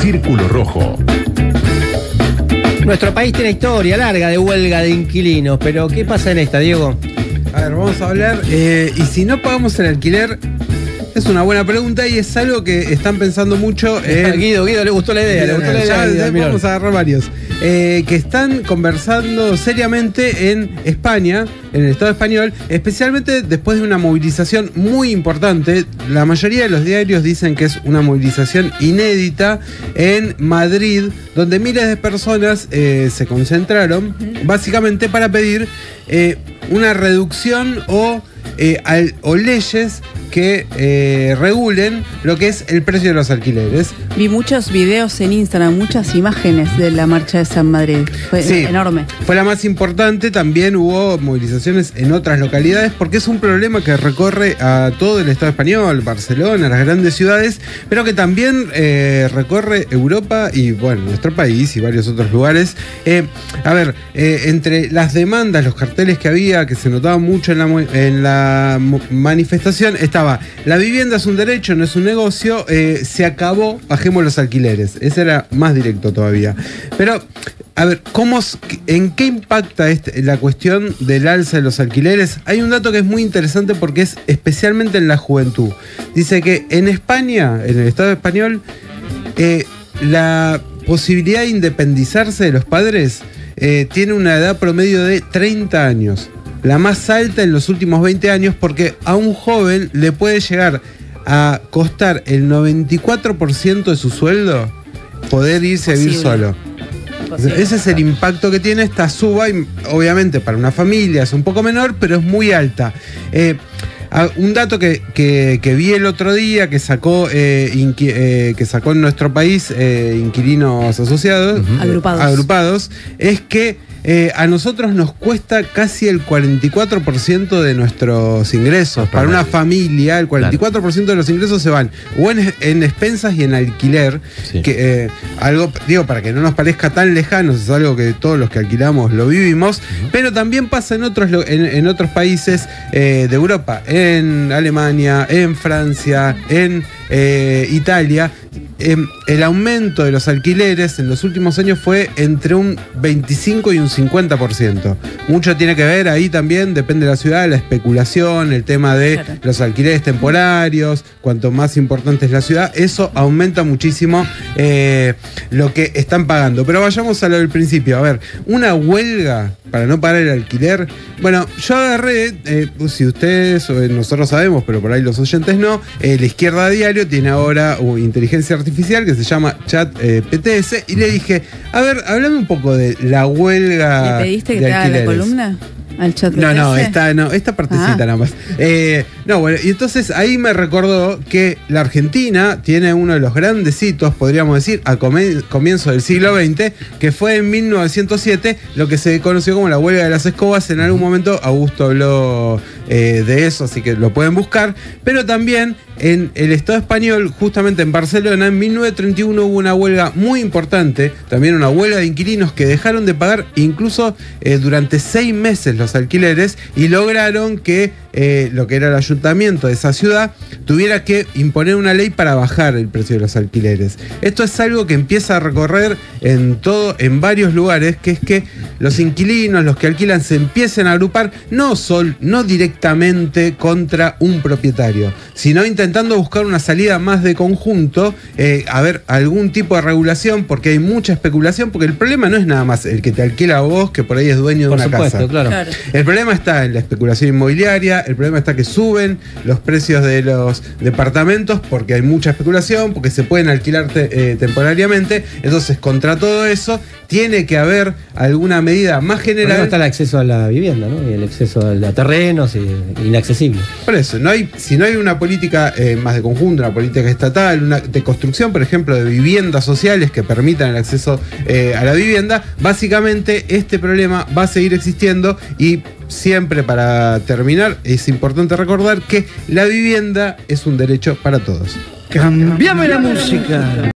Círculo Rojo. Nuestro país tiene historia larga de huelga de inquilinos, pero ¿qué pasa en esta, Diego? A ver, vamos a hablar. Y si no pagamos el alquiler, es una buena pregunta y es algo que están pensando mucho. Guido le gustó la idea. Vamos a agarrar varios. Que están conversando seriamente en España, en el Estado español, especialmente después de una movilización muy importante. La mayoría de los diarios dicen que es una movilización inédita en Madrid, donde miles de personas se concentraron básicamente para pedir una reducción o leyes que regulen lo que es el precio de los alquileres. Vi muchos videos en Instagram, muchas imágenes de la marcha de San Madrid. Fue enorme. Fue la más importante. También hubo movilizaciones en otras localidades porque es un problema que recorre a todo el Estado español, Barcelona, las grandes ciudades, pero que también recorre Europa y, bueno, nuestro país y varios otros lugares. Entre las demandas, los carteles que había, que se notaban mucho en la manifestación, estaba: la vivienda es un derecho, no es un negocio, se acabó, bajemos los alquileres. Ese era más directo todavía. Pero, a ver, ¿en qué impacta la cuestión del alza de los alquileres? Hay un dato que es muy interesante porque es especialmente en la juventud. Dice que en España, en el Estado español, la posibilidad de independizarse de los padres tiene una edad promedio de 30 años. La más alta en los últimos 20 años, porque a un joven le puede llegar a costar el 94% de su sueldo poder irse a vivir solo. Ese es el impacto que tiene esta suba, y obviamente para una familia es un poco menor, pero es muy alta. Un dato que vi el otro día, que sacó en nuestro país Inquilinos Asociados, agrupados, es que a nosotros nos cuesta casi el 44% de nuestros ingresos. Para una familia, el 44% de los ingresos se van o en expensas y en alquiler. Sí. Algo, digo, para que no nos parezca tan lejano, es algo que todos los que alquilamos lo vivimos, pero también pasa en otros países de Europa, en Alemania, en Francia, en Italia. El aumento de los alquileres en los últimos años fue entre un 25 y un 50%. Mucho tiene que ver ahí también, depende de la ciudad, la especulación, el tema de los alquileres temporarios. Cuanto más importante es la ciudad, eso aumenta muchísimo lo que están pagando. Pero vayamos a lo del principio. A ver, una huelga para no pagar el alquiler. Bueno, yo agarré, si ustedes o nosotros sabemos, pero por ahí los oyentes no, La Izquierda Diario tiene ahora inteligencia artificial que se llama ChatGPT, y le dije, a ver, háblame un poco de la huelga. ¿Le pediste que te haga la columna al ChatGPT? Esta partecita nada más. Bueno, y entonces ahí me recordó que la Argentina tiene uno de los grandes hitos, podríamos decir, a comienzo del siglo XX, que fue en 1907, lo que se conoció como la huelga de las escobas. En algún momento Augusto habló de eso, así que lo pueden buscar. Pero también en el Estado español, justamente en Barcelona, en 1931 hubo una huelga muy importante, también una huelga de inquilinos que dejaron de pagar incluso durante 6 meses los alquileres, y lograron que lo que era el ayuntamiento de esa ciudad tuviera que imponer una ley para bajar el precio de los alquileres. Esto es algo que empieza a recorrer en varios lugares, que es que los inquilinos, los que alquilan, se empiecen a agrupar, no directamente contra un propietario, sino intentando buscar una salida más de conjunto, algún tipo de regulación, porque hay mucha especulación, porque el problema no es nada más el que te alquila a vos, que por ahí es dueño de una casa. Claro. El problema está en la especulación inmobiliaria, el problema está que suben los precios de los departamentos porque hay mucha especulación, porque se pueden alquilar temporariamente. Entonces, contra todo eso, tiene que haber alguna medida más general. Está el acceso a la vivienda, ¿no? Y el acceso a terrenos inaccesibles. Por eso, si no hay una política más de conjunto, una política estatal, de construcción, por ejemplo, de viviendas sociales que permitan el acceso a la vivienda, básicamente este problema va a seguir existiendo. Y siempre, para terminar, es importante recordar que la vivienda es un derecho para todos. Cambiame la música.